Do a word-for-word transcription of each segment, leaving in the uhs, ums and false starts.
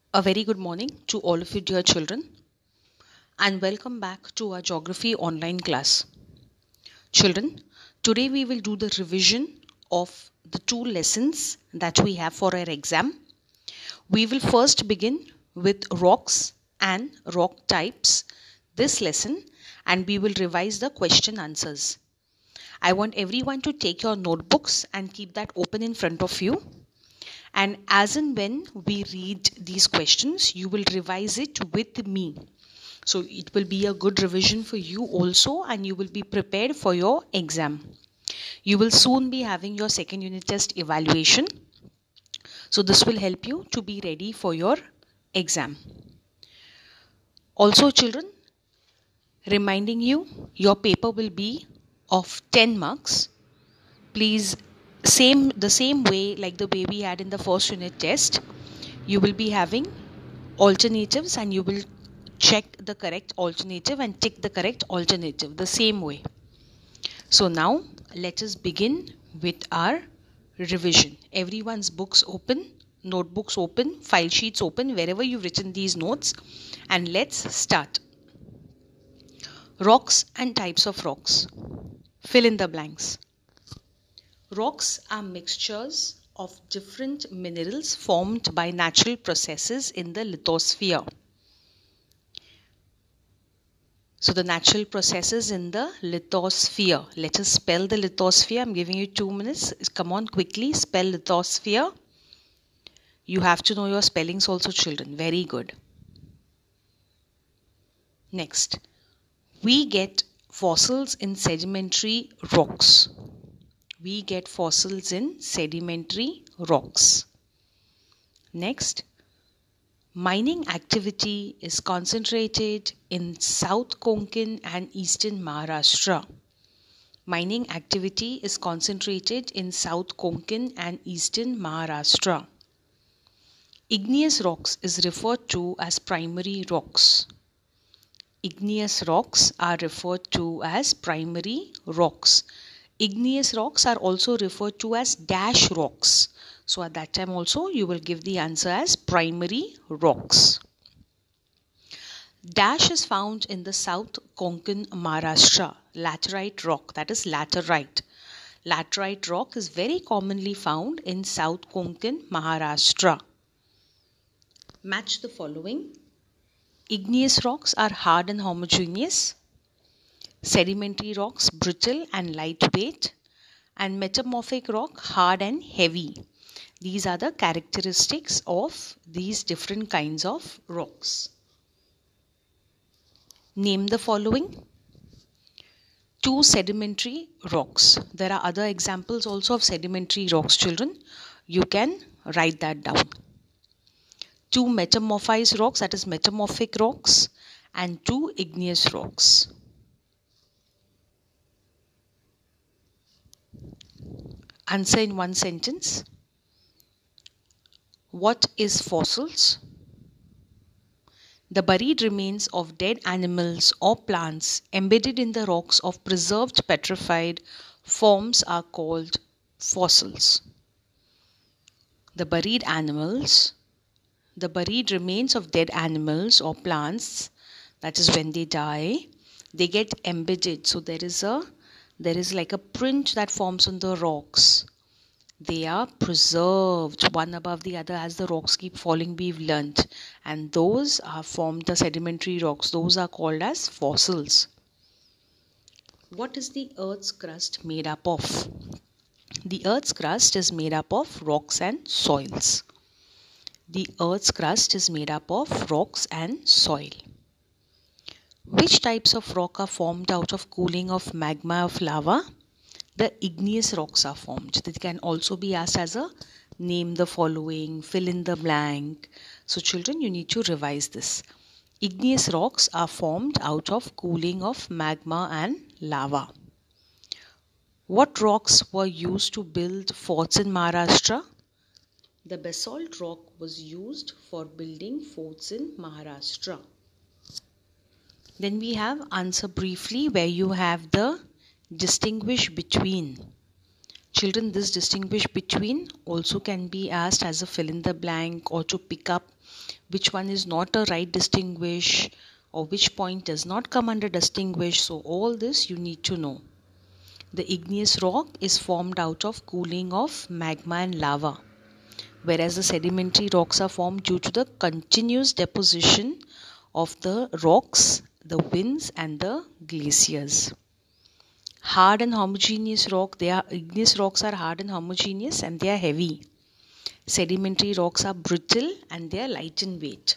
A very good morning to all of you, dear children, and welcome back to our geography online class. Children, today we will do the revision of the two lessons that we have for our exam. We will first begin with rocks and rock types this lesson, and we will revise the question answers. I want everyone to take your notebooks and keep that open in front of you. And as and when we read these questions, you will revise it with me. So it will be a good revision for you also, and you will be prepared for your exam. You will soon be having your second unit test evaluation. So this will help you to be ready for your exam. Also, children, reminding you, your paper will be of ten marks. Please, same the same way like the way we had in the first unit test, you will be having alternatives and you will check the correct alternative and tick the correct alternative the same way. So now let us begin with our revision. Everyone's books open, notebooks open, file sheets open, wherever you've written these notes, and let's start. Rocks and types of rocks. Fill in the blanks. Rocks are mixtures of different minerals formed by natural processes in the lithosphere. So the natural processes in the lithosphere. Let us spell the lithosphere. I'm giving you two minutes. Come on, quickly spell lithosphere. You have to know your spellings also, children. Very good. Next, we get fossils in sedimentary rocks. We get fossils in sedimentary rocks. Next, mining activity is concentrated in South Konkan and Eastern Maharashtra. Mining activity is concentrated in South Konkan and Eastern Maharashtra. Igneous rocks is referred to as primary rocks. Igneous rocks are referred to as primary rocks. Igneous rocks are also referred to as dash rocks. So at that time also you will give the answer as primary rocks. Dash is found in the South Konkan Maharashtra. Laterite rock, that is laterite. Laterite rock is very commonly found in South Konkan Maharashtra. Match the following. Igneous rocks are hard and homogeneous. Sedimentary rocks brittle and lightweight, and metamorphic rock hard and heavy. These are the characteristics of these different kinds of rocks. Name the following. Two sedimentary rocks. There are other examples also of sedimentary rocks, children. You can write that down. Two metamorphized rocks, that is metamorphic rocks, and two igneous rocks. Answer in one sentence. What is fossils? The buried remains of dead animals or plants embedded in the rocks of preserved petrified forms are called fossils. The buried animals, the buried remains of dead animals or plants, that is when they die, they get embedded. So there is a There is like a print that forms on the rocks. They are preserved one above the other as the rocks keep falling, we've learnt. And those are formed the sedimentary rocks. Those are called as fossils. What is the Earth's crust made up of? The Earth's crust is made up of rocks and soils. The Earth's crust is made up of rocks and soil. Which types of rock are formed out of cooling of magma of lava? The igneous rocks are formed. They can also be asked as a name the following, fill in the blank. So children, you need to revise this. Igneous rocks are formed out of cooling of magma and lava. What rocks were used to build forts in Maharashtra? The basalt rock was used for building forts in Maharashtra. Then we have answer briefly, where you have the distinguish between. Children, this distinguish between also can be asked as a fill in the blank, or to pick up which one is not a right distinguish, or which point does not come under distinguish. So all this you need to know. The igneous rock is formed out of cooling of magma and lava, whereas the sedimentary rocks are formed due to the continuous deposition of the rocks, the winds and the glaciers. Hard and homogeneous rock, they are igneous rocks are hard and homogeneous and they are heavy. Sedimentary rocks are brittle and they are light in weight.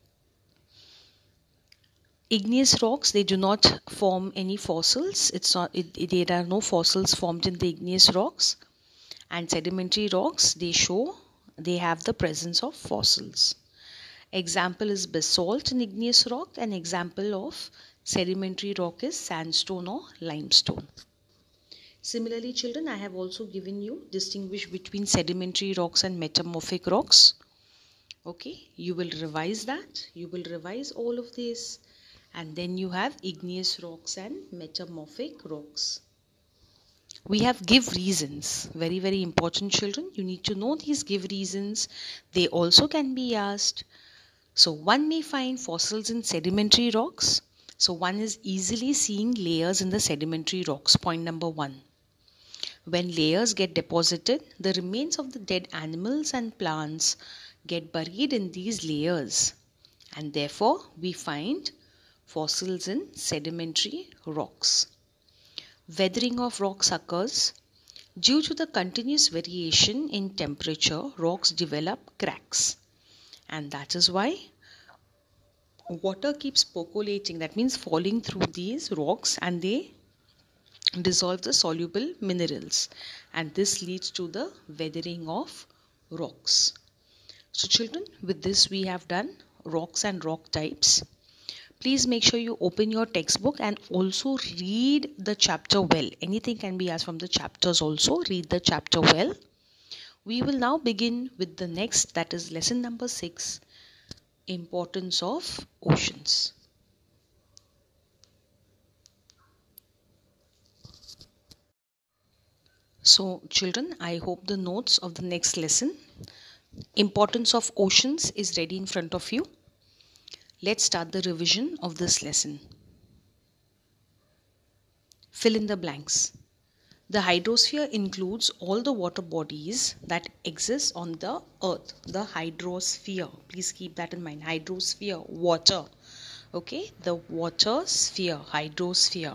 Igneous rocks, they do not form any fossils. It's not it, it, there are no fossils formed in the igneous rocks. And sedimentary rocks, they show they have the presence of fossils. Example is basalt in igneous rock. An example of sedimentary rock is sandstone or limestone. Similarly, children, I have also given you distinguish between sedimentary rocks and metamorphic rocks. Okay, you will revise that. You will revise all of this. And then you have igneous rocks and metamorphic rocks. We have give reasons. Very, very important, children. You need to know these give reasons. They also can be asked. So one may find fossils in sedimentary rocks. So one is easily seeing layers in the sedimentary rocks. Point number one. When layers get deposited, the remains of the dead animals and plants get buried in these layers. And therefore, we find fossils in sedimentary rocks. Weathering of rocks occurs. Due to the continuous variation in temperature, rocks develop cracks. And that is why water keeps percolating, that means falling through these rocks, and they dissolve the soluble minerals. And this leads to the weathering of rocks. So children, with this we have done rocks and rock types. Please make sure you open your textbook and also read the chapter well. Anything can be asked from the chapters also. Read the chapter well. We will now begin with the next, that is lesson number six, importance of oceans. So children, I hope the notes of the next lesson, importance of oceans, is ready in front of you. Let's start the revision of this lesson. Fill in the blanks. The hydrosphere includes all the water bodies that exist on the earth. The hydrosphere. Please keep that in mind. Hydrosphere, water. Okay, the water sphere, hydrosphere.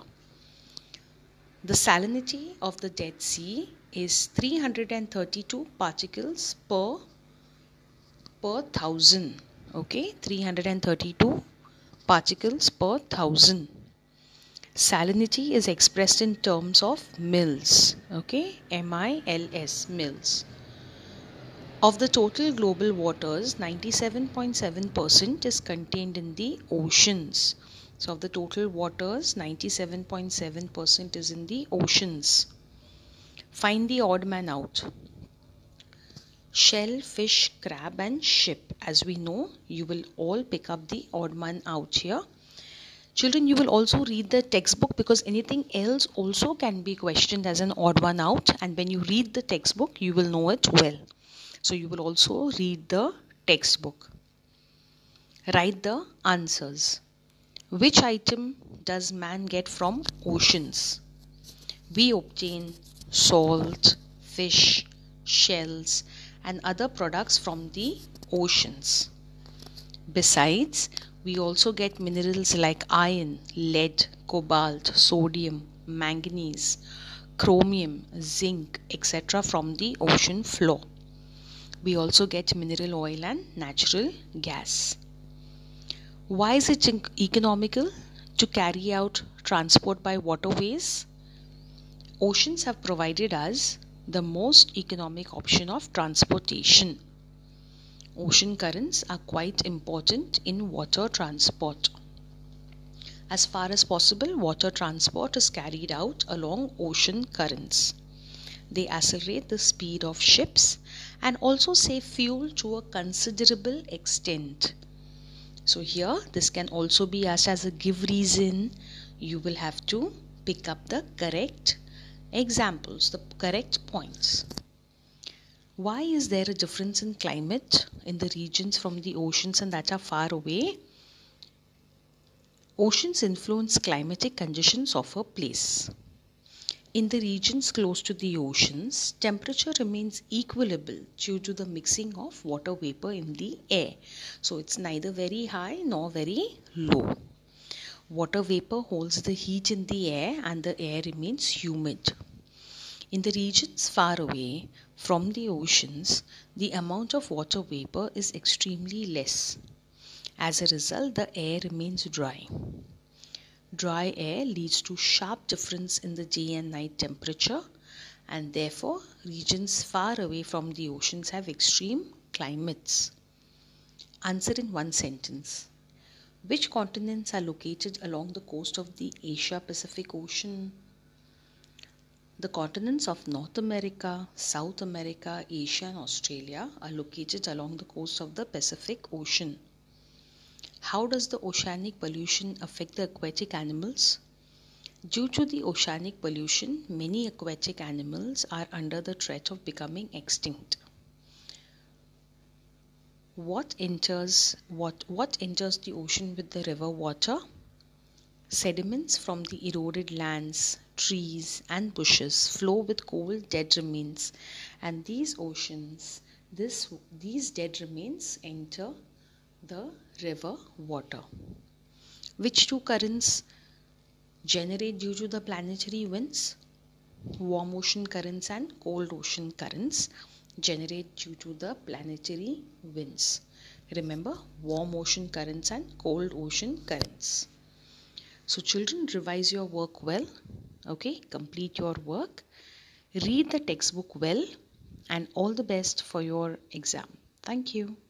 The salinity of the Dead Sea is three hundred thirty-two particles per, per thousand. Okay, three hundred thirty-two particles per thousand. Salinity is expressed in terms of mils. Okay, M I L S, mils. Of the total global waters, ninety-seven point seven percent is contained in the oceans. So of the total waters, ninety-seven point seven percent is in the oceans. Find the odd man out. Shell, fish, crab and ship. As we know, you will all pick up the odd man out here. Children, you will also read the textbook, because anything else also can be questioned as an odd one out. And when you read the textbook, you will know it well. So you will also read the textbook. Write the answers. Which item does man get from oceans? We obtain salt, fish, shells and other products from the oceans. Besides, we also get minerals like iron, lead, cobalt, sodium, manganese, chromium, zinc, et cetera from the ocean floor. We also get mineral oil and natural gas. Why is it economical to carry out transport by waterways? Oceans have provided us the most economic option of transportation. Ocean currents are quite important in water transport. As far as possible, water transport is carried out along ocean currents. They accelerate the speed of ships and also save fuel to a considerable extent. So here, this can also be asked as a give reason. You will have to pick up the correct Examples, the correct points. Why is there a difference in climate in the regions from the oceans and that are far away? Oceans influence climatic conditions of a place. In the regions close to the oceans, temperature remains equilibrium due to the mixing of water vapor in the air. So it's neither very high nor very low. Water vapor holds the heat in the air and the air remains humid. In the regions far away from the oceans, the amount of water vapor is extremely less. As a result, the air remains dry. Dry air leads to sharp difference in the day and night temperature, and therefore regions far away from the oceans have extreme climates. Answer in one sentence. Which continents are located along the coast of the Asia-Pacific Ocean? The continents of North America, South America, Asia and Australia are located along the coast of the Pacific Ocean. How does the oceanic pollution affect the aquatic animals? Due to the oceanic pollution, many aquatic animals are under the threat of becoming extinct. What enters, what, what enters the ocean with the river water? Sediments from the eroded lands, trees and bushes flow with cold dead remains, and these oceans, this, these dead remains enter the river water. Which two currents generate due to the planetary winds? Warm ocean currents and cold ocean currents generate due to the planetary winds. Remember, warm ocean currents and cold ocean currents. So children, revise your work well. Okay, complete your work. Read the textbook well, and all the best for your exam. Thank you.